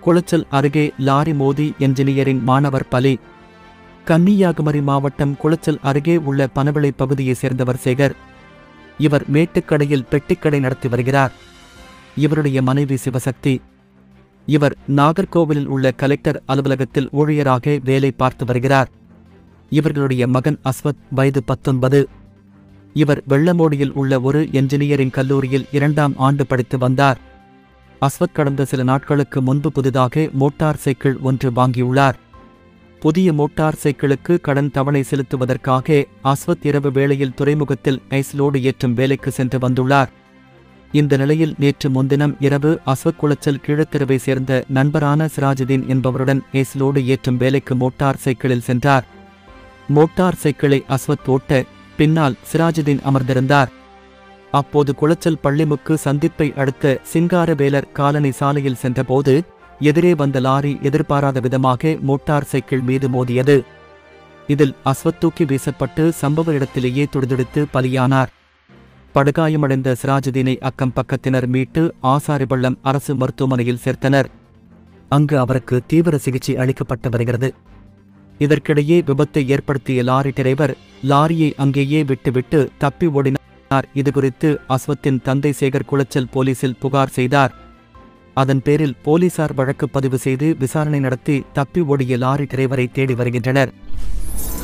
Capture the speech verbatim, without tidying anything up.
குளச்சல் அருகே லாரி மோதி என்ஜினியரிங் மாணவர் பலி. கன்னியாகுமரி மாவட்டம் குளச்சல் அருகே உள்ள பனவிளை பகுதியைச் சேர்ந்தவர் சேகர். இவர் மேட்டுக்கடையில் பெட்டிக்கடை நடத்தி வருகிறார். இவருடைய மனைவி சிவசக்தி. இவர் நாகர்கோவிலில் உள்ள கலெக்டர் அலுவலகத்தில் ஊழியராக வேலை பார்த்து வருகிறார். இவர்களுடைய மகன் அஸ்வத் வயது பத்தொன்பது. இவர் வெள்ளமோடியில் உள்ள ஒரு என்ஜினியரிங் கல்லூரியில் இரண்டாம் ஆண்டு படித்து வந்தார். அஸ்வத் கடந்த சில நாட்களுக்கு முன்பு புதிதாக மோட்டார் சைக்கிள் ஒன்று வாங்கியுள்ளார். புதிய மோட்டார் சைக்கிளுக்கு கடன் தவணை செலுத்துவதற்காக அஸ்வத் இரவு வேளையில் துறைமுகத்தில் ஐஸ் லோடு ஏற்றும் வேலைக்கு சென்று வந்துள்ளார். இந்த நிலையில் நேற்று முன்தினம் இரவு அஸ்வத் குளச்சல் கீழத்தெருவை சேர்ந்த நண்பரான சிராஜுதீன் என்பவருடன் ஐஸ் லோடு ஏற்றும் வேலைக்கு மோட்டார் சைக்கிளில் சென்றார். மோட்டார் சைக்கிளை அஸ்வத் ஓட்ட பின்னால் சிராஜுதீன் அமர்ந்திருந்தார். அப்போது குளச்சல் பள்ளிமுக்கு சந்திப்பை அடுத்த சிங்காரவேலர் காலனி சாலையில் சென்றபோது எதிரே வந்த லாரி எதிர்பாராத விதமாக மோட்டார் சைக்கிள் மீது மோதியது. இதில் அஸ்வத் தூக்கி வீசப்பட்டு சம்பவ இடத்திலேயே துடிதுடித்து பலியானார். படுகாயமடைந்த சிராஜுதீனை அக்கம் பக்கத்தினர் மீட்டு ஆசாரிபள்ளம் அரசு மருத்துவமனையில் சேர்த்தனர். அங்கு அவருக்கு தீவிர சிகிச்சை அளிக்கப்பட்டு வருகிறது. இதற்கிடையே விபத்தை ஏற்படுத்திய லாரி டிரைவர் லாரியை அங்கேயே விட்டுவிட்டு தப்பி ஓடினார். இதுகுறித்து அஸ்வத்தின் தந்தை சேகர் குளச்சல் போலீசில் புகார் செய்தார். அதன் பேரில் போலீசார் வழக்கு பதிவு செய்து விசாரணை நடத்தி தப்பி ஓடிய லாரி டிரைவரை தேடி வருகின்றனர்.